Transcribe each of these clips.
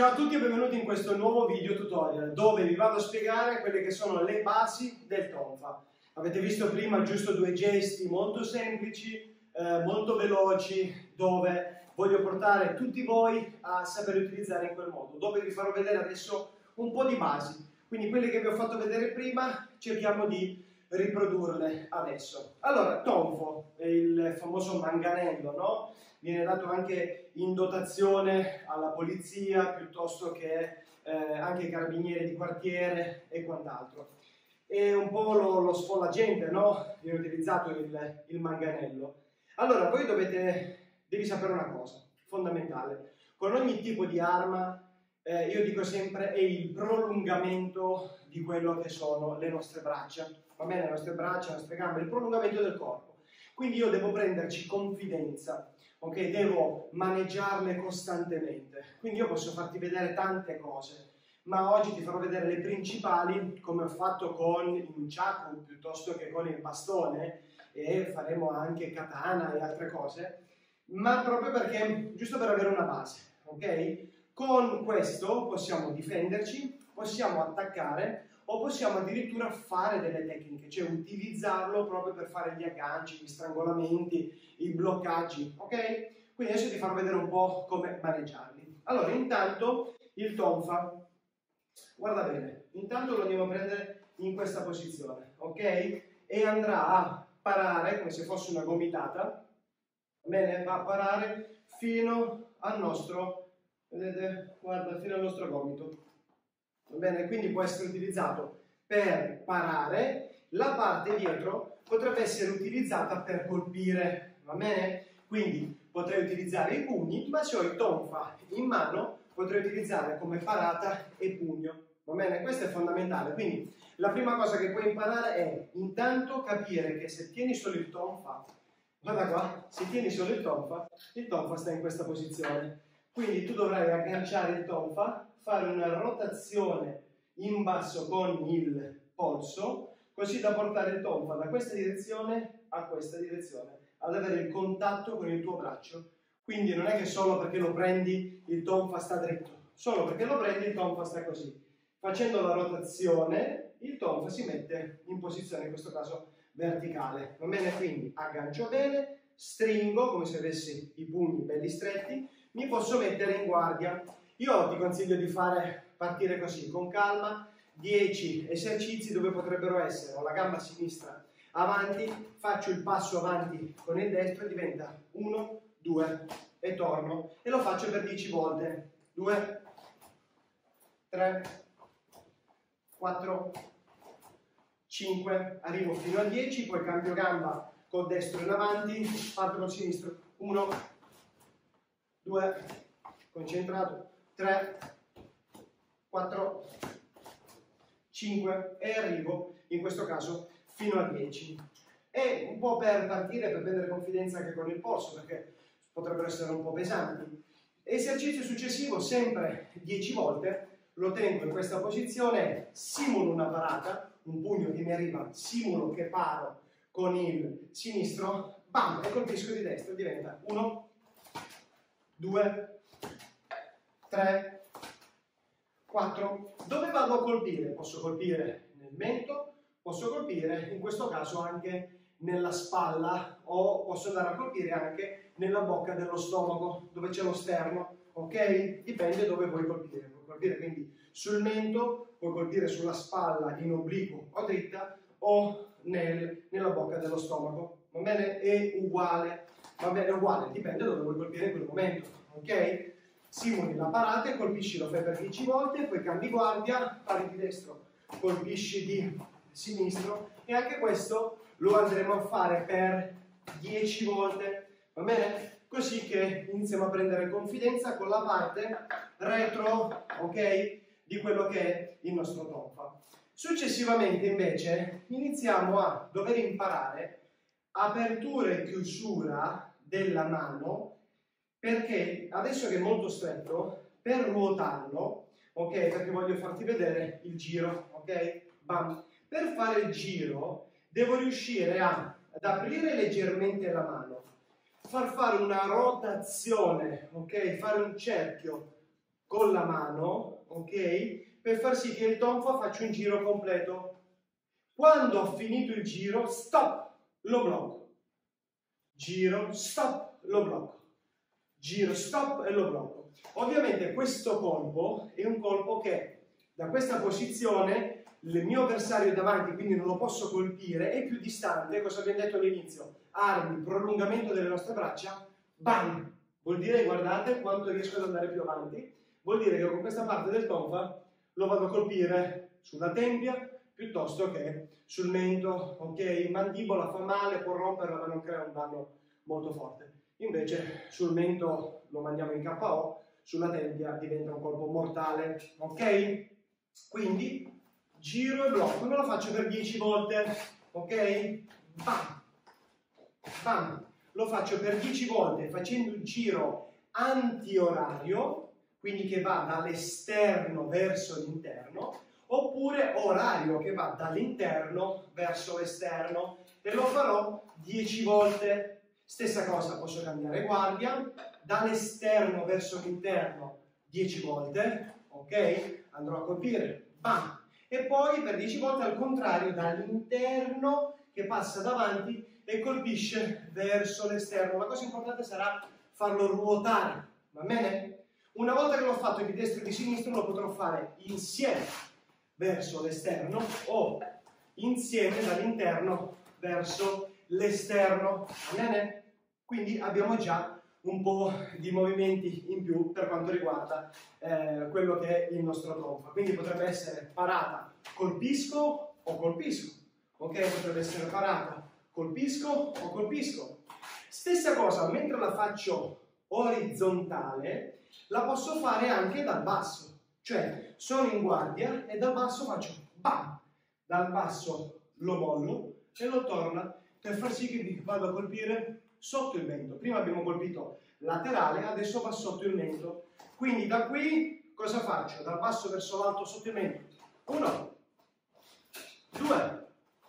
Ciao a tutti e benvenuti in questo nuovo video tutorial dove vi vado a spiegare quelle che sono le basi del tonfa. Avete visto prima giusto due gesti molto semplici, molto veloci, dove voglio portare tutti voi a saper utilizzare in quel modo, dove vi farò vedere adesso un po' di basi. Quindi quelle che vi ho fatto vedere prima cerchiamo di riprodurle adesso. Allora, tonfo è il famoso manganello, no? Viene dato anche in dotazione alla polizia piuttosto che anche ai carabinieri di quartiere e quant'altro. È un po' lo sfollagente, no? Viene utilizzato il manganello. Allora, voi devi sapere una cosa fondamentale. Con ogni tipo di arma, io dico sempre, è il prolungamento di quello che sono le nostre braccia. Va bene? Le nostre braccia, le nostre gambe, il prolungamento del corpo. Quindi io devo prenderci confidenza. Ok, devo maneggiarle costantemente, quindi io posso farti vedere tante cose, ma oggi ti farò vedere le principali, come ho fatto con il nunchaku piuttosto che con il bastone, e faremo anche katana e altre cose, ma proprio perché, giusto per avere una base, ok? Con questo possiamo difenderci, possiamo attaccare o possiamo addirittura fare delle tecniche, cioè utilizzarlo proprio per fare gli agganci, gli strangolamenti, i bloccaggi, ok? Quindi adesso ti farò vedere un po' come maneggiarli. Allora, intanto il tonfa, guarda bene, intanto lo andiamo a prendere in questa posizione, ok? E andrà a parare come se fosse una gomitata, va bene? Va a parare fino al nostro, vedete? Guarda, fino al nostro gomito. Va bene? Quindi può essere utilizzato per parare, la parte dietro potrebbe essere utilizzata per colpire, va bene? Quindi potrei utilizzare i pugni, ma se ho il tonfa in mano potrei utilizzare come parata e pugno, va bene? Questo è fondamentale, quindi la prima cosa che puoi imparare è intanto capire che se tieni solo il tonfa, guarda qua, se tieni solo il tonfa sta in questa posizione, quindi tu dovrai agganciare il tonfa, fare una rotazione in basso con il polso, così da portare il tonfa da questa direzione a questa direzione, ad avere il contatto con il tuo braccio. Quindi non è che solo perché lo prendi il tonfa sta dritto, solo perché lo prendi il tonfa sta così. Facendo la rotazione il tonfa si mette in posizione, in questo caso verticale, va bene? Quindi aggancio bene, stringo come se avessi i pugni belli stretti, mi posso mettere in guardia. Io ti consiglio di partire così, con calma, 10 esercizi dove potrebbero essere, ho la gamba sinistra avanti, faccio il passo avanti con il destro e diventa 1, 2 e torno, e lo faccio per 10 volte, 2, 3, 4, 5, arrivo fino a 10, poi cambio gamba col destro in avanti, parto col sinistro, 1, 2, concentrato, 3, 4, 5 e arrivo in questo caso fino a 10. E un po' per partire, per prendere confidenza anche con il polso, perché potrebbero essere un po' pesanti. Esercizio successivo, sempre 10 volte, lo tengo in questa posizione, simulo una parata, un pugno che mi arriva, simulo che paro con il sinistro, bam, e colpisco di destra, diventa 1, 2, 3, 4. Dove vado a colpire? Posso colpire nel mento, posso colpire in questo caso anche nella spalla, o posso andare a colpire anche nella bocca dello stomaco, dove c'è lo sterno, ok? Dipende dove vuoi colpire. Puoi colpire quindi sul mento, puoi colpire sulla spalla in obliquo o dritta, o nella bocca dello stomaco, va bene? È uguale, va bene, uguale, dipende dove vuoi colpire in quel momento, ok? Simuli la parata e colpisci, lo fai per 10 volte, poi cambi guardia, pari di destro, colpisci di sinistro, e anche questo lo andremo a fare per 10 volte, va bene? Così che iniziamo a prendere confidenza con la parte retro, ok, di quello che è il nostro tonfa. Successivamente invece iniziamo a dover imparare apertura e chiusura della mano, perché adesso che è molto stretto, per ruotarlo, ok, perché voglio farti vedere il giro, ok? Bam. Per fare il giro devo riuscire ad aprire leggermente la mano, far fare una rotazione, ok? Fare un cerchio con la mano, ok? Per far sì che il tonfa faccia un giro completo. Quando ho finito il giro, stop, lo blocco. Giro, stop, lo blocco. Giro, stop e lo blocco. Ovviamente questo colpo è un colpo che da questa posizione il mio avversario è davanti, quindi non lo posso colpire, è più distante, cosa abbiamo detto all'inizio? Armi, prolungamento delle nostre braccia, bam! Vuol dire, guardate quanto riesco ad andare più avanti, vuol dire che con questa parte del tonfa lo vado a colpire sulla tempia piuttosto che sul mento, ok? Mandibola fa male, può romperla ma non crea un danno molto forte. Invece sul mento lo mandiamo in KO, sulla tempia diventa un colpo mortale, ok? Quindi giro e blocco, me lo faccio per 10 volte, ok? Bam! Bam! Lo faccio per 10 volte facendo un giro antiorario, quindi che va dall'esterno verso l'interno, oppure orario che va dall'interno verso l'esterno, e lo farò 10 volte. Stessa cosa, posso cambiare guardia, dall'esterno verso l'interno 10 volte, ok? Andrò a colpire, bam! E poi per 10 volte al contrario, dall'interno che passa davanti e colpisce verso l'esterno. La cosa importante sarà farlo ruotare, va bene? Una volta che l'ho fatto di destra e di sinistra lo potrò fare insieme verso l'esterno o insieme dall'interno verso l'esterno, va bene? Quindi abbiamo già un po' di movimenti in più per quanto riguarda quello che è il nostro tonfa. Quindi potrebbe essere parata, colpisco o colpisco, ok? Potrebbe essere parata, colpisco o colpisco. Stessa cosa, mentre la faccio orizzontale, la posso fare anche dal basso, cioè sono in guardia e dal basso faccio bam, dal basso lo mollo e lo torna per far sì che vado a colpire sotto il mento. Prima abbiamo colpito laterale, adesso va sotto il mento. Quindi da qui cosa faccio? Dal basso verso l'alto sotto il mento. 1, 2,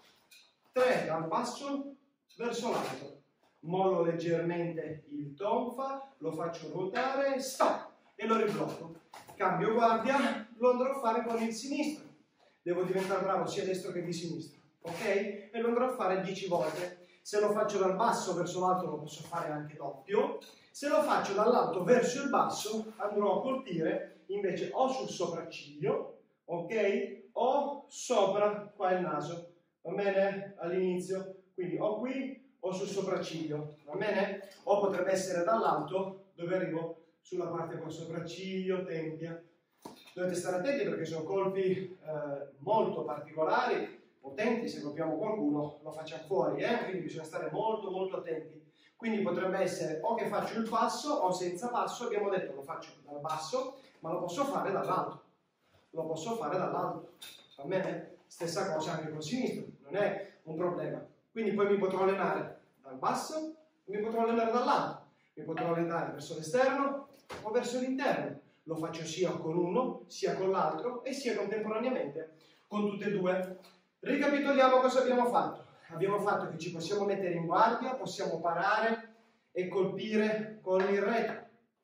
3, dal basso verso l'alto. Mollo leggermente il tonfa, lo faccio ruotare, stop, e lo riblocco. Cambio guardia, lo andrò a fare con il sinistro. Devo diventare bravo sia destro che di sinistra, ok? E lo andrò a fare 10 volte. Se lo faccio dal basso verso l'alto lo posso fare anche doppio. Se lo faccio dall'alto verso il basso andrò a colpire invece o sul sopracciglio, ok? O sopra qua il naso, va bene? All'inizio, quindi o qui o sul sopracciglio, va bene? O potrebbe essere dall'alto dove arrivo sulla parte col sopracciglio, tempia. Dovete stare attenti perché sono colpi molto particolari, potenti. Se colpiamo qualcuno lo facciamo fuori, quindi bisogna stare molto molto attenti. Quindi potrebbe essere o che faccio il passo o senza passo. Abbiamo detto lo faccio dal basso, ma lo posso fare dall'alto. Lo posso fare dall'alto, va bene? Stessa cosa anche col sinistro, non è un problema. Quindi poi mi potrò allenare dal basso, mi potrò allenare dall'alto, mi potrò allenare verso l'esterno o verso l'interno. Lo faccio sia con uno, sia con l'altro e sia contemporaneamente con tutte e due. Ricapitoliamo cosa abbiamo fatto. Abbiamo fatto che ci possiamo mettere in guardia, possiamo parare e colpire con il retro.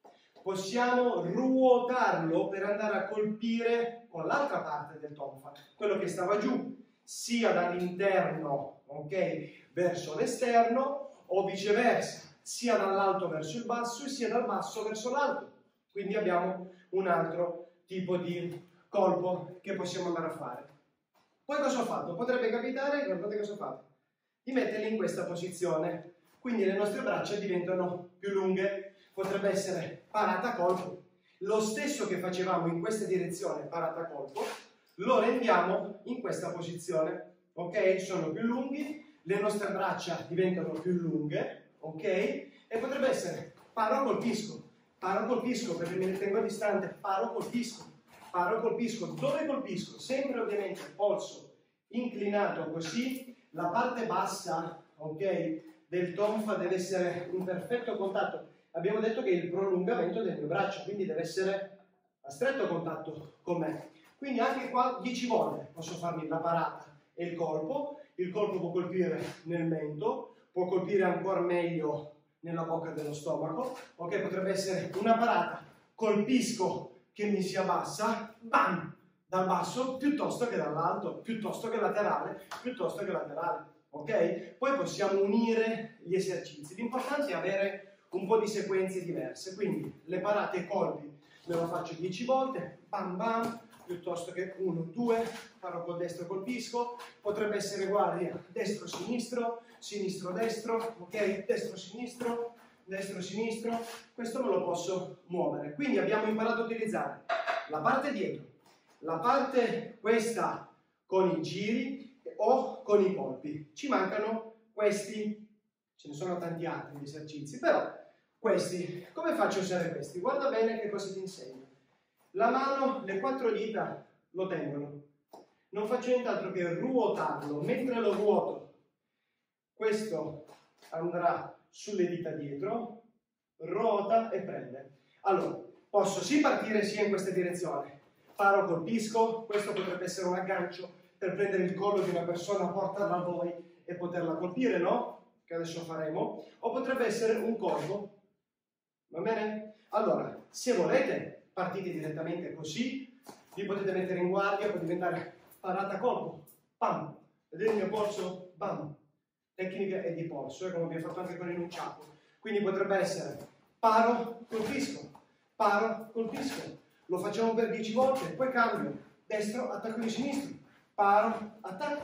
Possiamo ruotarlo per andare a colpire con l'altra parte del tonfa, quello che stava giù, sia dall'interno, ok, verso l'esterno o viceversa, sia dall'alto verso il basso e sia dal basso verso l'alto. Quindi abbiamo un altro tipo di colpo che possiamo andare a fare. Poi cosa ho fatto? Potrebbe capitare, guardate cosa ho fatto, di metterli in questa posizione. Quindi le nostre braccia diventano più lunghe. Potrebbe essere parata colpo. Lo stesso che facevamo in questa direzione, parata colpo, lo rendiamo in questa posizione. Ok? Sono più lunghi, le nostre braccia diventano più lunghe, ok? E potrebbe essere paro colpisco perché me ne tengo distante, paro colpisco, dove colpisco? Sempre ovviamente polso inclinato così, la parte bassa, ok, del tonfa deve essere in perfetto contatto. Abbiamo detto che è il prolungamento del mio braccio, quindi deve essere a stretto contatto con me. Quindi anche qua 10 volte posso farmi la parata e il colpo può colpire nel mento, può colpire ancora meglio nella bocca dello stomaco, ok? Potrebbe essere una parata, colpisco che mi si abbassa, bam, dal basso piuttosto che dall'alto, piuttosto che laterale, piuttosto che laterale, ok? Poi possiamo unire gli esercizi. L'importante è avere un po' di sequenze diverse, quindi le parate e colpi me lo faccio 10 volte, bam bam, piuttosto che 1, 2, paro col destro, colpisco, potrebbe essere guardia destro-sinistro, sinistro-destro, ok? Destro-sinistro, destro-sinistro, questo me lo posso muovere. Quindi abbiamo imparato a utilizzare la parte dietro, la parte questa con i giri o con i colpi. Ci mancano questi, ce ne sono tanti altri di esercizi, però questi, come faccio a usare questi? Guarda bene che cosa ti insegno. La mano, le 4 dita lo tengono, non faccio nient'altro che ruotarlo. Mentre lo ruoto, questo andrà sulle dita dietro, ruota e prende. Allora, posso sì partire sia in questa direzione, paro, colpisco, questo potrebbe essere un aggancio per prendere il collo di una persona, portarla a voi e poterla colpire, no? Che adesso faremo. O potrebbe essere un colpo, va bene? Allora, se volete, partite direttamente così, vi potete mettere in guardia, può diventare parata colpo, pam, vedete il mio polso, bam, tecnica è di polso, come abbiamo fatto anche con il nunciaco. Quindi potrebbe essere paro, colpisco, lo facciamo per 10 volte, poi cambio, destro, attacco di sinistro, paro,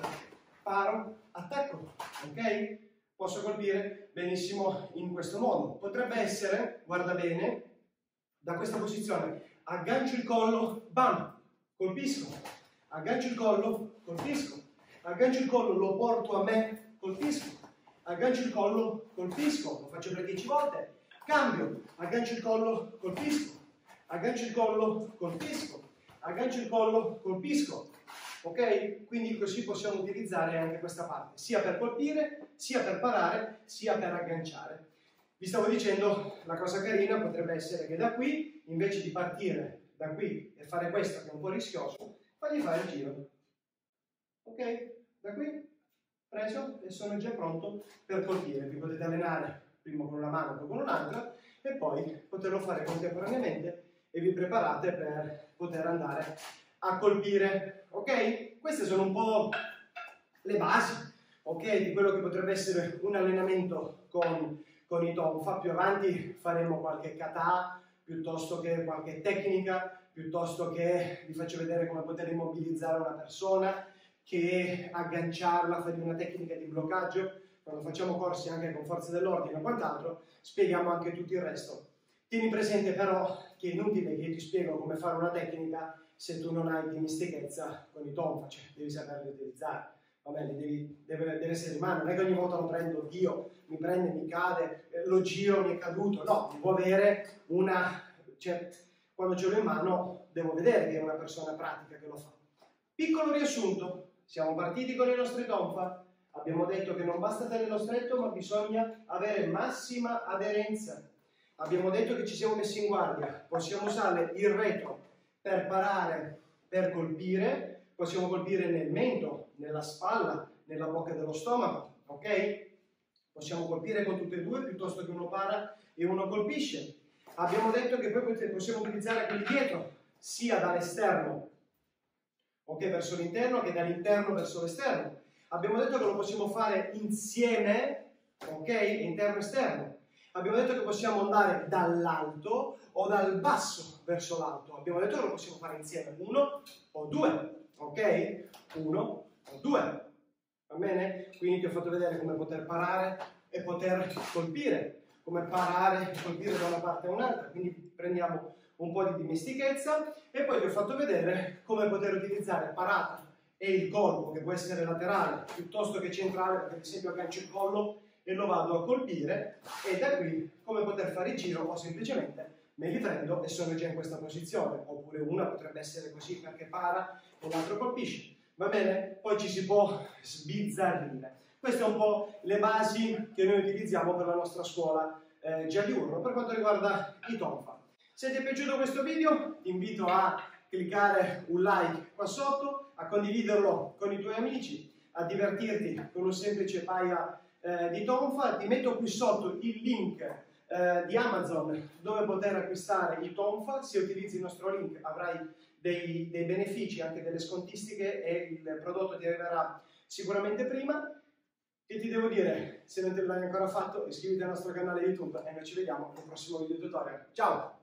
attacco, ok? Posso colpire benissimo in questo modo. Potrebbe essere, guarda bene, da questa posizione, aggancio il collo, bam, colpisco, aggancio il collo, colpisco, aggancio il collo, lo porto a me, colpisco, aggancio il collo, colpisco, lo faccio per 10 volte, cambio, aggancio il collo, colpisco, aggancio il collo, colpisco, aggancio il collo, colpisco, ok? Quindi così possiamo utilizzare anche questa parte, sia per colpire, sia per parare, sia per agganciare. Vi stavo dicendo, la cosa carina potrebbe essere che da qui, invece di partire da qui e fare questo che è un po' rischioso, fagli fare il giro. Ok? Da qui, preso e sono già pronto per colpire. Vi potete allenare prima con una mano, poi con un'altra e poi poterlo fare contemporaneamente e vi preparate per poter andare a colpire. Ok? Queste sono un po' le basi, ok? Di quello che potrebbe essere un allenamento con i tonfa. Più avanti faremo qualche kata, piuttosto che qualche tecnica, piuttosto che vi faccio vedere come poter immobilizzare una persona, che agganciarla, fare una tecnica di bloccaggio. Quando facciamo corsi anche con forze dell'ordine e quant'altro, spieghiamo anche tutto il resto. Tieni presente però che è inutile che io ti spiego come fare una tecnica se tu non hai dimestichezza con i tonfa, cioè devi saperli utilizzare. Va bene, deve essere in mano, non è che ogni volta lo prendo, Dio mi prende, mi cade, lo giro, mi è caduto, no, devo avere una, cioè quando ce l'ho in mano devo vedere che è una persona pratica che lo fa. Piccolo riassunto, siamo partiti con i nostri tonfa, abbiamo detto che non basta tenerlo stretto ma bisogna avere massima aderenza, abbiamo detto che ci siamo messi in guardia, possiamo usare il retro per parare, per colpire, possiamo colpire nel mento, nella spalla, nella bocca dello stomaco, ok? Possiamo colpire con tutte e due piuttosto che uno para e uno colpisce. Abbiamo detto che poi possiamo utilizzare quelli dietro, sia dall'esterno, ok, verso l'interno, che dall'interno verso l'esterno. Abbiamo detto che lo possiamo fare insieme, ok, interno e esterno. Abbiamo detto che possiamo andare dall'alto o dal basso verso l'alto. Abbiamo detto che lo possiamo fare insieme, 1 o 2. Ok? 1 o 2, va bene? Quindi ti ho fatto vedere come poter parare e poter colpire, come parare e colpire da una parte a un'altra, quindi prendiamo un po' di dimestichezza e poi ti ho fatto vedere come poter utilizzare parata e il colpo, che può essere laterale piuttosto che centrale, perché ad esempio aggancio il collo e lo vado a colpire, e da qui come poter fare il giro o semplicemente me li prendo e sono già in questa posizione, oppure una potrebbe essere così perché para e l'altro colpisce, va bene? Poi ci si può sbizzarrire. Queste sono un po' le basi che noi utilizziamo per la nostra scuola già diurno per quanto riguarda i tonfa. Se ti è piaciuto questo video ti invito a cliccare un like qua sotto, a condividerlo con i tuoi amici, a divertirti con un semplice paio di tonfa. Ti metto qui sotto il link di Amazon dove poter acquistare i tonfa. Se utilizzi il nostro link avrai dei benefici, anche delle scontistiche, e il prodotto ti arriverà sicuramente prima. Che ti devo dire? Se non te l'hai ancora fatto, iscriviti al nostro canale YouTube e noi ci vediamo nel prossimo video tutorial. Ciao!